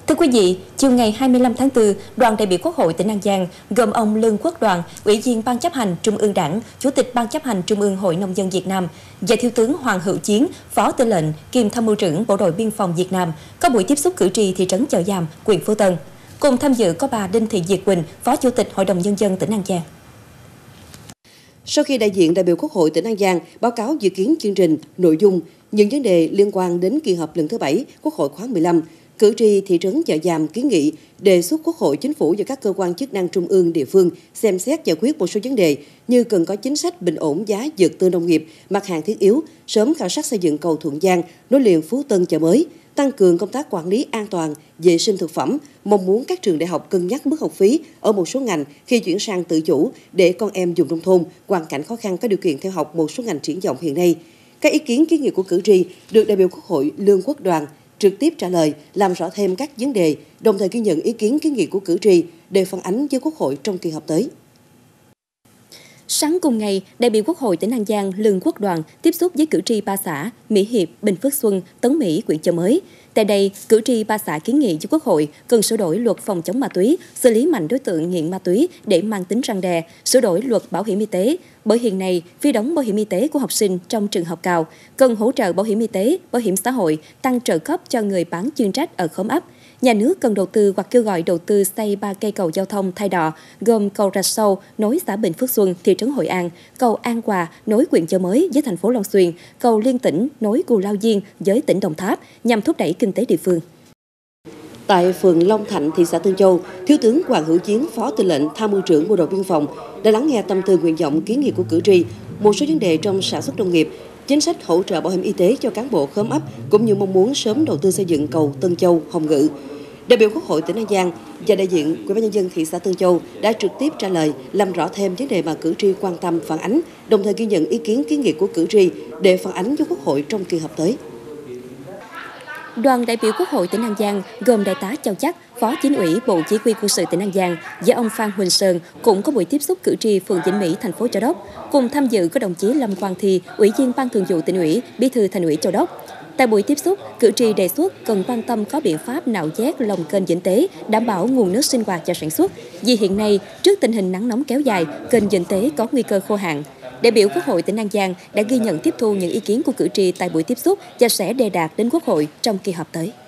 Thưa quý vị, chiều ngày 25 tháng 4, đoàn đại biểu Quốc hội tỉnh An Giang gồm ông Lương Quốc Đoàn, Ủy viên Ban chấp hành Trung ương Đảng, Chủ tịch Ban chấp hành Trung ương Hội Nông dân Việt Nam và Thiếu tướng Hoàng Hữu Chiến, Phó Tư lệnh kiêm Tham mưu trưởng Bộ đội Biên phòng Việt Nam có buổi tiếp xúc cử tri thị trấn Chợ Giàm, huyện Phú Tân. Cùng tham dự có bà Đinh Thị Diệt Quỳnh, Phó Chủ tịch Hội đồng Nhân dân tỉnh An Giang. Sau khi đại diện đại biểu Quốc hội tỉnh An Giang báo cáo dự kiến chương trình, nội dung, những vấn đề liên quan đến kỳ họp lần thứ 7 Quốc hội khóa 15, cử tri thị trấn Chợ Giàm kiến nghị đề xuất Quốc hội, Chính phủ và các cơ quan chức năng trung ương, địa phương xem xét giải quyết một số vấn đề như cần có chính sách bình ổn giá vật tư nông nghiệp, mặt hàng thiết yếu, sớm khảo sát xây dựng cầu Thuận Giang nối liền Phú Tân Chợ Mới, tăng cường công tác quản lý an toàn, vệ sinh thực phẩm, mong muốn các trường đại học cân nhắc mức học phí ở một số ngành khi chuyển sang tự chủ để con em vùng nông thôn, hoàn cảnh khó khăn có điều kiện theo học một số ngành triển vọng hiện nay. Các ý kiến kiến nghị của cử tri được đại biểu Quốc hội Lương Quốc Đoàn trực tiếp trả lời, làm rõ thêm các vấn đề, đồng thời ghi nhận ý kiến kiến nghị của cử tri để phản ánh với Quốc hội trong kỳ họp tới. Sáng cùng ngày, đại biểu Quốc hội tỉnh An Giang Lương Quốc Đoàn tiếp xúc với cử tri ba xã Mỹ Hiệp, Bình Phước Xuân, Tấn Mỹ, huyện Chợ Mới. Tại đây, cử tri ba xã kiến nghị cho Quốc hội cần sửa đổi luật phòng chống ma túy, xử lý mạnh đối tượng nghiện ma túy để mang tính răn đe, sửa đổi luật bảo hiểm y tế. Bởi hiện nay, phí đóng bảo hiểm y tế của học sinh trong trường học cao, cần hỗ trợ bảo hiểm y tế, bảo hiểm xã hội, tăng trợ cấp cho người bán chuyên trách ở khóm ấp. Nhà nước cần đầu tư hoặc kêu gọi đầu tư xây 3 cây cầu giao thông thay đò, gồm cầu Rạch Sâu nối xã Bình Phước Xuân, thị trấn Hội An, cầu An Hòa nối huyện Chợ Mới với thành phố Long Xuyên, cầu Liên Tỉnh nối Cù Lao Diên với tỉnh Đồng Tháp nhằm thúc đẩy kinh tế địa phương. Tại phường Long Thạnh, thị xã Tân Châu, Thiếu tướng Hoàng Hữu Chiến, Phó Tư lệnh Tham mưu trưởng Bộ đội Biên phòng đã lắng nghe tâm tư, nguyện vọng, kiến nghị của cử tri, một số vấn đề trong sản xuất nông nghiệp, chính sách hỗ trợ bảo hiểm y tế cho cán bộ khóm ấp cũng như mong muốn sớm đầu tư xây dựng cầu Tân Châu - Hồng Ngự. Đại biểu Quốc hội tỉnh An Giang và đại diện Ủy ban nhân dân thị xã Tân Châu đã trực tiếp trả lời, làm rõ thêm vấn đề mà cử tri quan tâm phản ánh, đồng thời ghi nhận ý kiến kiến nghị của cử tri để phản ánh với Quốc hội trong kỳ họp tới. Đoàn đại biểu Quốc hội tỉnh An Giang gồm Đại tá Châu Chắc, Phó Chính ủy Bộ Chỉ huy Quân sự tỉnh An Giang và ông Phan Huỳnh Sơn cũng có buổi tiếp xúc cử tri phường Vĩnh Mỹ, thành phố Châu Đốc. Cùng tham dự có đồng chí Lâm Quang Thi, Ủy viên Ban Thường vụ Tỉnh ủy, Bí thư Thành ủy Châu Đốc. Tại buổi tiếp xúc, cử tri đề xuất cần quan tâm có biện pháp nạo vét lòng kênh Vĩnh Tế, đảm bảo nguồn nước sinh hoạt cho sản xuất. Vì hiện nay, trước tình hình nắng nóng kéo dài, kênh Vĩnh Tế có nguy cơ khô hạn. Đại biểu Quốc hội tỉnh An Giang đã ghi nhận, tiếp thu những ý kiến của cử tri tại buổi tiếp xúc và sẽ đề đạt đến Quốc hội trong kỳ họp tới.